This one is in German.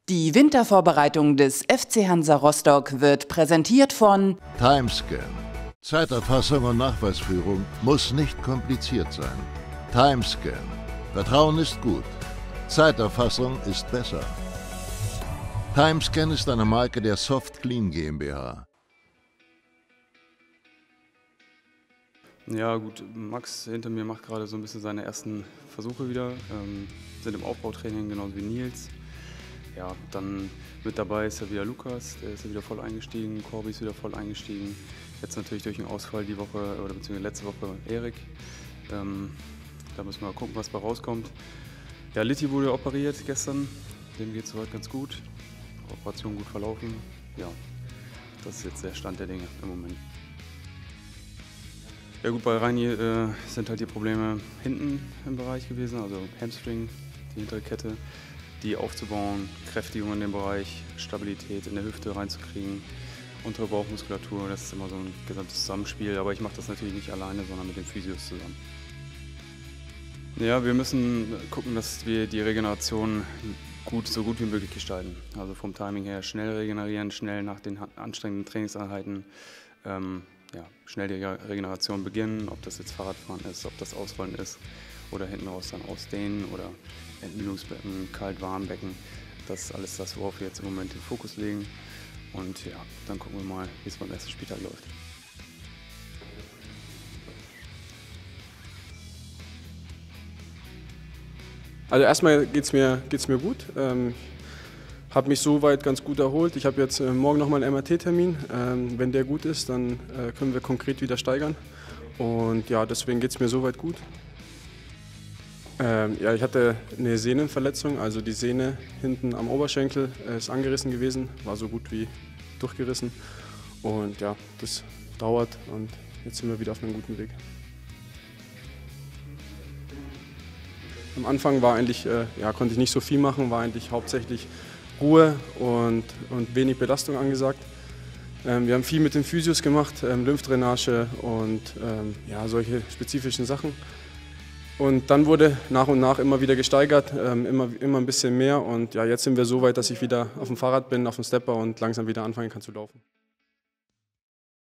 Die Wintervorbereitung des FC Hansa Rostock wird präsentiert von Timescan. Zeiterfassung und Nachweisführung muss nicht kompliziert sein. Timescan. Vertrauen ist gut. Zeiterfassung ist besser. Timescan ist eine Marke der Soft Clean GmbH. Ja gut, Max hinter mir macht gerade so ein bisschen seine ersten Versuche wieder, sind im Aufbautraining, genauso wie Nils. Ja, dann mit dabei ist ja wieder Lukas, der ist ja wieder voll eingestiegen, Corby ist wieder voll eingestiegen. Jetzt natürlich durch den Ausfall die Woche, oder beziehungsweise letzte Woche Erik. Da müssen wir mal gucken, was bei rauskommt. Ja, Litti wurde operiert gestern, dem geht es soweit ganz gut. Operation gut verlaufen. Ja, das ist jetzt der Stand der Dinge im Moment. Ja gut, bei Reini sind halt die Probleme hinten im Bereich gewesen, also Hamstring, die hintere Kette, die aufzubauen, Kräftigung in dem Bereich, Stabilität in der Hüfte reinzukriegen, untere Bauchmuskulatur, das ist immer so ein gesamtes Zusammenspiel, aber ich mache das natürlich nicht alleine, sondern mit den Physios zusammen. Ja, wir müssen gucken, dass wir die Regeneration so gut wie möglich gestalten. Also vom Timing her schnell regenerieren, schnell nach den anstrengenden Trainingseinheiten schnell die Regeneration beginnen, ob das jetzt Fahrradfahren ist, ob das Ausrollen ist oder hinten raus dann ausdehnen oder Entmüdungsbecken, Kalt-Warm-Becken. Das ist alles das, worauf wir jetzt im Moment den Fokus legen. Und ja, dann gucken wir mal, wie es beim ersten Spieltag läuft. Also erstmal geht's mir gut. Habe mich soweit ganz gut erholt. Ich habe jetzt morgen nochmal einen MRT-Termin. Wenn der gut ist, dann können wir konkret wieder steigern. Und ja, deswegen geht es mir soweit gut. Ja, ich hatte eine Sehnenverletzung, also die Sehne hinten am Oberschenkel ist angerissen gewesen, war so gut wie durchgerissen. Und ja, das dauert und jetzt sind wir wieder auf einem guten Weg. Am Anfang war eigentlich, konnte ich nicht so viel machen, war eigentlich hauptsächlich Ruhe und wenig Belastung angesagt. Wir haben viel mit den Physios gemacht, Lymphdrainage und solche spezifischen Sachen. Und dann wurde nach und nach immer wieder gesteigert, immer ein bisschen mehr. Und ja, jetzt sind wir so weit, dass ich wieder auf dem Fahrrad bin, auf dem Stepper und langsam wieder anfangen kann zu laufen.